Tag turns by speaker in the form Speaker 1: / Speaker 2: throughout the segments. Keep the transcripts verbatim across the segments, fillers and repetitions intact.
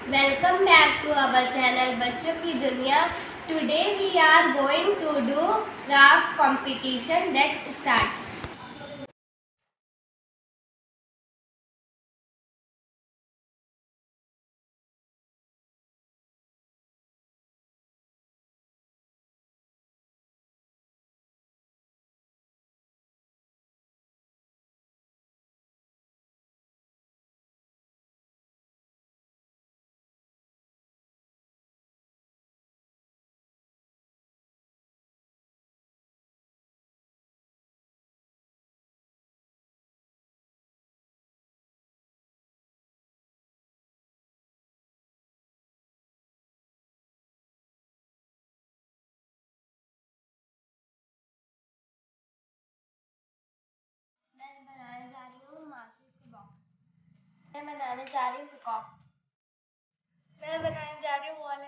Speaker 1: Welcome back to our channel बच्चों की दुनिया. Today we are going to do craft competition. Let's start. मैं बनाने जा रही हूँ माचिस की बॉक्स. मैं बनाने जा रही हूँ पिकॉक. मैं बनाने जा रही हूँ wall.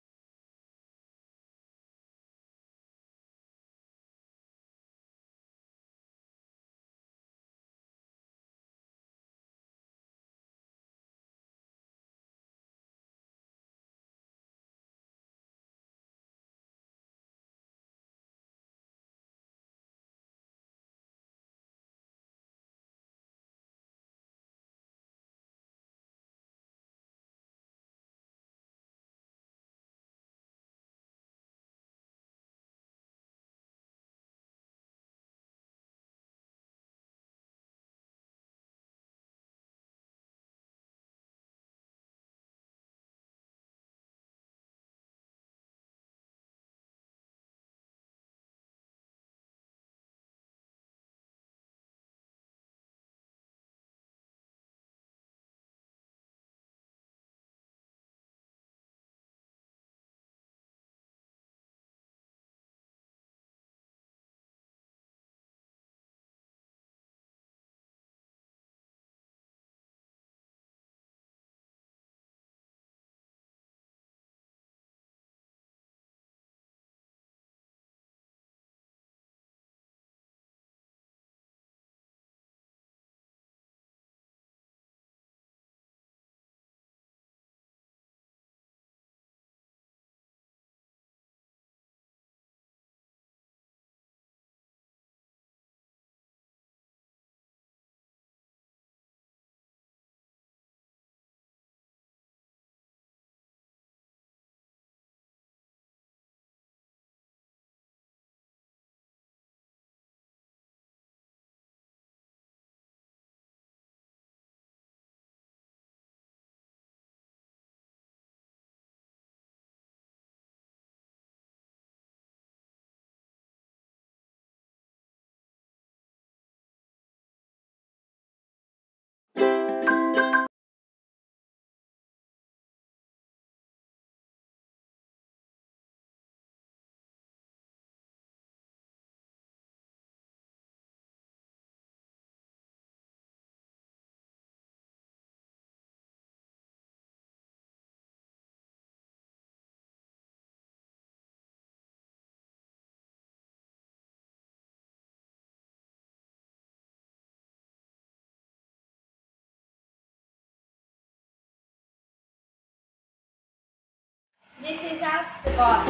Speaker 1: This is our pickle.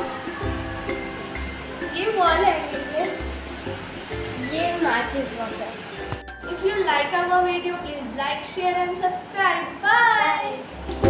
Speaker 1: ये वॉल है. ये माचिस बॉक्स है. If you like our video, please like, share and subscribe. Bye. Bye.